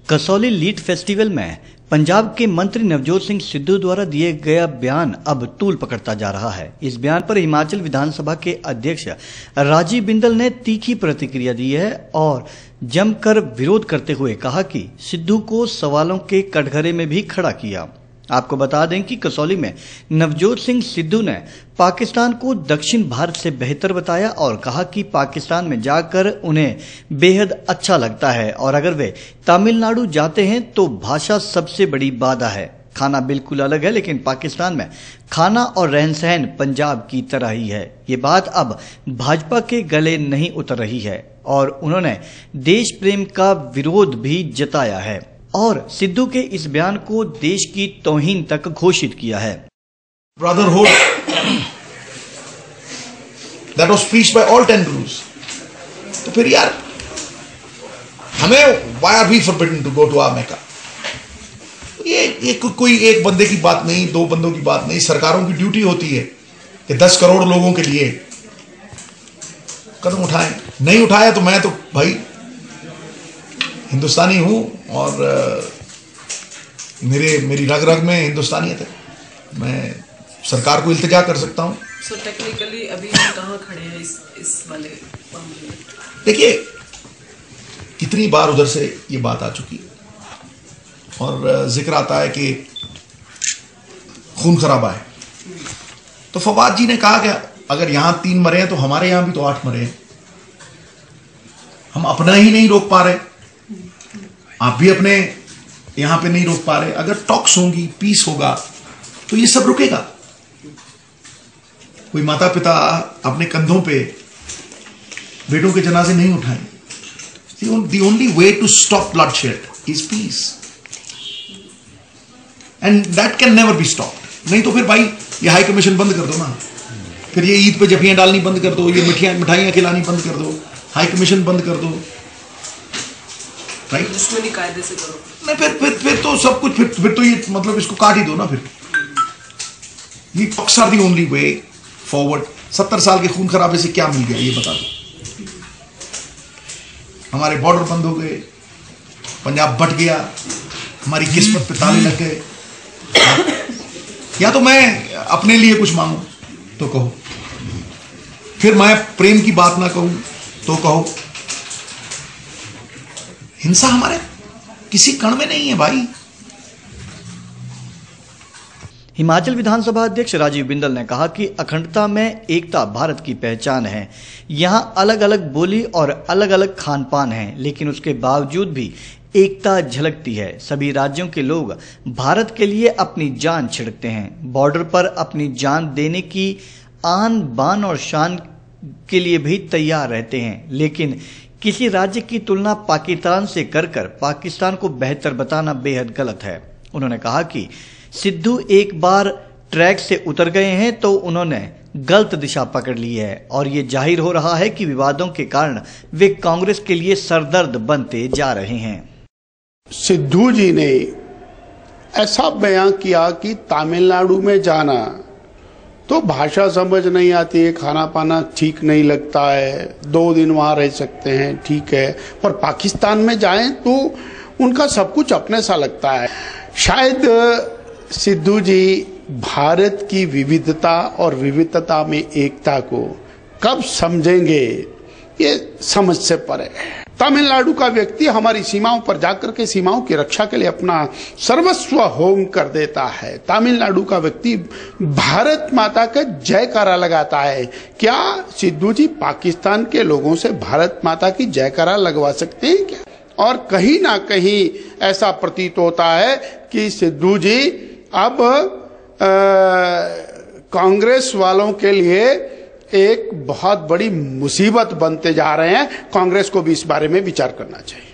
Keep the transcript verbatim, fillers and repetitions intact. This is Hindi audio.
कसौली लीड फेस्टिवल में पंजाब के मंत्री नवजोत सिंह सिद्धू द्वारा दिए गया बयान अब तूल पकड़ता जा रहा है। इस बयान पर हिमाचल विधानसभा के अध्यक्ष राजीव बिंदल ने तीखी प्रतिक्रिया दी है और जमकर विरोध करते हुए कहा कि सिद्धू को सवालों के कटघरे में भी खड़ा किया। आपको बता दें कि कसौली में नवजोत सिंह सिद्धू ने पाकिस्तान को दक्षिण भारत से बेहतर बताया और कहा कि पाकिस्तान में जाकर उन्हें बेहद अच्छा लगता है और अगर वे तमिलनाडु जाते हैं तो भाषा सबसे बड़ी बाधा है। खाना बिल्कुल अलग है लेकिन पाकिस्तान में खाना और रहन सहन पंजाब की तरह ही है। ये बात अब भाजपा के गले नहीं उतर रही है और उन्होंने देश प्रेम का विरोध भी जताया है और सिद्धू के इस बयान को देश की तौहीन तक घोषित किया है। Brotherhood that was preached by all ten gurus. तो फिर यार हमें why are we forbidden to go to our Mecca? ये ये को, कोई एक बंदे की बात नहीं, दो बंदों की बात नहीं, सरकारों की ड्यूटी होती है कि दस करोड़ लोगों के लिए कदम उठाएं। नहीं उठाया तो मैं तो भाई हिंदुस्तानी हूं और मेरे मेरी रग रग में हिंदुस्तानियत है। मैं सरकार को इल्तिजा कर सकता हूं। सो so, टेक्निकली अभी हम कहां खड़े हैं इस इस वाले मामले में? देखिए कितनी बार उधर से ये बात आ चुकी है और जिक्र आता है कि खून खराबा है। तो फवाद जी ने कहा कि अगर यहां तीन मरे हैं तो हमारे यहां भी तो आठ मरे हैं। हम अपना ही नहीं रोक पा रहे, आप भी अपने यहां पे नहीं रोक पा रहे। अगर टॉक्स होंगी, पीस होगा तो ये सब रुकेगा। कोई माता पिता अपने कंधों पे बेटों के जनाजे नहीं उठाएं। The only way to stop bloodshed is peace and that can never be stopped। नहीं तो फिर भाई ये हाई कमीशन बंद कर दो ना, फिर ये ईद पे जफियां डालनी बंद कर दो, ये मिठाइयां मिठाइयां खिलानी बंद कर दो, हाई कमीशन बंद कर दो, राइट? दुश्मनी कायदे से करो। नहीं फिर फिर फिर तो सब कुछ फिर फिर तो ये मतलब इसको काट ही दो ना। फिर ये talks are the only way forward. सत्तर साल के खून खराबे से क्या मिल गया ये बता दो। हमारे बॉर्डर बंद हो गए, पंजाब बट गया, हमारी किस्मत पे ताले लग गए। या तो मैं अपने लिए कुछ मांगू तो कहो, फिर मैं प्रेम की बात ना कहूं तो कहो। हिंसा हमारे किसी कण में नहीं है भाई। हिमाचल विधानसभा अध्यक्ष राजीव बिंदल ने कहा कि अखंडता में एकता भारत की पहचान है। यहां अलग अलग बोली और अलग अलग खान पान है लेकिन उसके बावजूद भी एकता झलकती है। सभी राज्यों के लोग भारत के लिए अपनी जान छिड़कते हैं, बॉर्डर पर अपनी जान देने की आन बान और शान के लिए भी तैयार रहते हैं। लेकिन किसी राज्य की तुलना पाकिस्तान से कर कर पाकिस्तान को बेहतर बताना बेहद गलत है। उन्होंने कहा कि सिद्धू एक बार ट्रैक से उतर गए हैं तो उन्होंने गलत दिशा पकड़ ली है और ये जाहिर हो रहा है कि विवादों के कारण वे कांग्रेस के लिए सरदर्द बनते जा रहे हैं। सिद्धू जी ने ऐसा बयान किया कि तमिलनाडु में जाना तो भाषा समझ नहीं आती है, खाना पाना ठीक नहीं लगता है, दो दिन वहां रह सकते हैं ठीक है, पर पाकिस्तान में जाएं तो उनका सब कुछ अपने सा लगता है। शायद सिद्धू जी भारत की विविधता और विविधता में एकता को कब समझेंगे ये समझ से परे है। तमिलनाडु का व्यक्ति हमारी सीमाओं पर जाकर के सीमाओं की रक्षा के लिए अपना सर्वस्व होम कर देता है। तमिलनाडु का व्यक्ति भारत माता का जयकारा लगाता है। क्या सिद्धू जी पाकिस्तान के लोगों से भारत माता की जयकारा लगवा सकते हैं क्या? और कहीं ना कहीं ऐसा प्रतीत होता है कि सिद्धू जी अब कांग्रेस वालों के लिए एक बहुत बड़ी मुसीबत बनते जा रहे हैं। कांग्रेस को भी इस बारे में विचार करना चाहिए।